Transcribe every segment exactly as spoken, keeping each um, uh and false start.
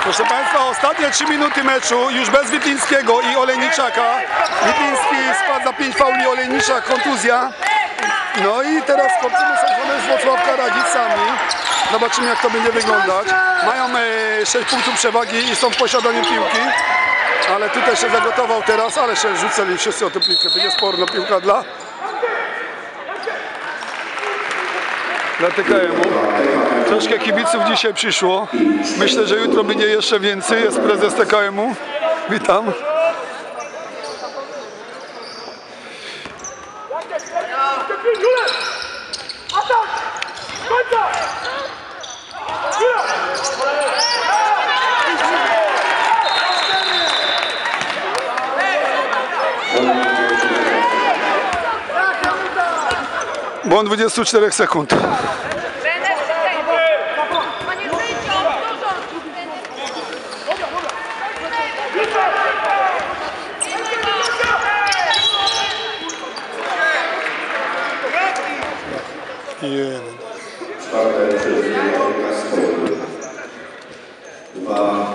Proszę Państwa, ostatnie trzy minuty meczu, już bez Witlińskiego i Olejniczaka. Witliński spadł za pięć fauli, Olejniczak kontuzja. No i teraz chłopcy sądzone z Włocławka radzić sami. Zobaczymy, jak to będzie wyglądać. Mają sześć punktów przewagi i są w posiadaniu piłki. Ale tutaj się zagotował teraz, ale się rzucali wszyscy o tę piłkę. Będzie sporna piłka dla... Dla T K M-u. Troszkę kibiców dzisiaj przyszło. Myślę, że jutro będzie jeszcze więcej. Jest prezes T K M-u. Witam. Błąd dwudziestu czterech sekund. Jeden. Dwa.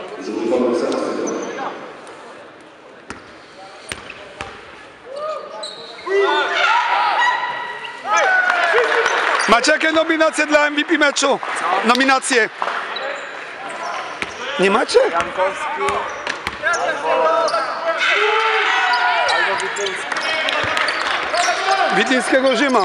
Macie jakie nominacje dla M V P meczu? Nominacje. Nie macie? Jankowski albo, albo Witliński. Witlińskiego Rzyma.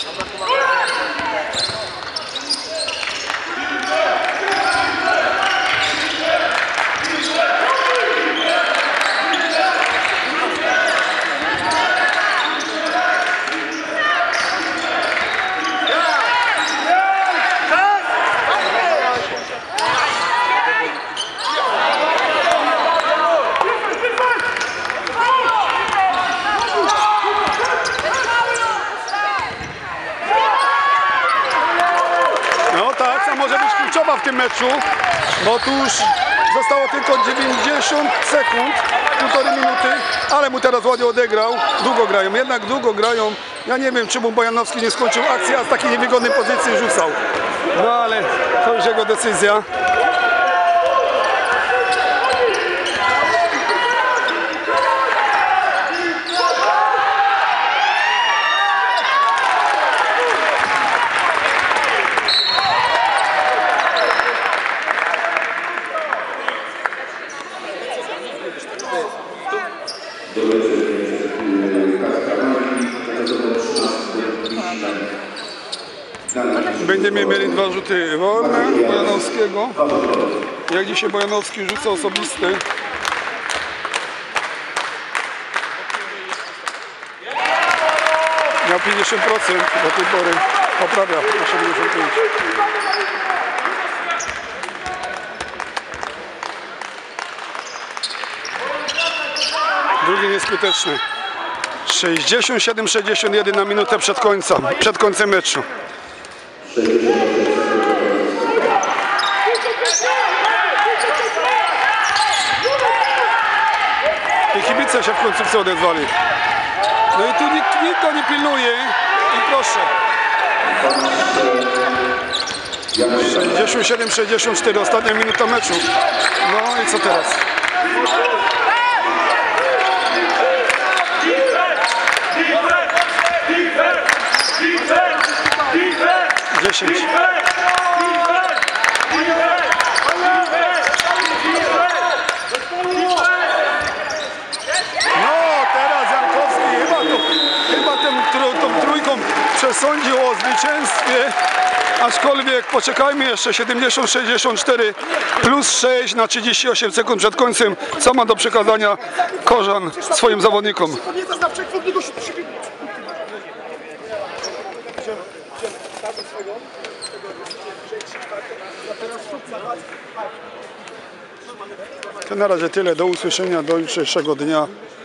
Może być kluczowa w tym meczu, bo tu już zostało tylko dziewięćdziesiąt sekund, półtorej minuty, ale mu teraz ładnie odegrał. Długo grają, jednak długo grają. Ja nie wiem, czemu Bojanowski nie skończył akcji, a z takiej niewygodnej pozycji rzucał. No ale to już jego decyzja. Będziemy mieli dwa rzuty wolne Bojanowskiego. Jak dzisiaj Bojanowski rzuca osobiste. Miał pięćdziesiąt procent do tej pory. Poprawia na siedemdziesiąt pięć. Drugi nieskuteczny. sześćdziesiąt siedem sześćdziesiąt jeden na minutę przed końcem, przed końcem meczu. I kibice się w końcówce odezwali. No i tu nikt, nikt go nie pilnuje i proszę. sześćdziesiąt siedem sześćdziesiąt cztery, ostatnia minuta meczu. No i co teraz? dziesięć. No teraz Jankowski chyba, to, chyba tym, tą trójką przesądził o zwycięstwie, aczkolwiek poczekajmy jeszcze. Siedemdziesiąt sześćdziesiąt cztery plus sześć na trzydzieści osiem sekund przed końcem. Co ma do przekazania Korzan swoim zawodnikom? To na razie tyle, do usłyszenia, do jutrzejszego dnia.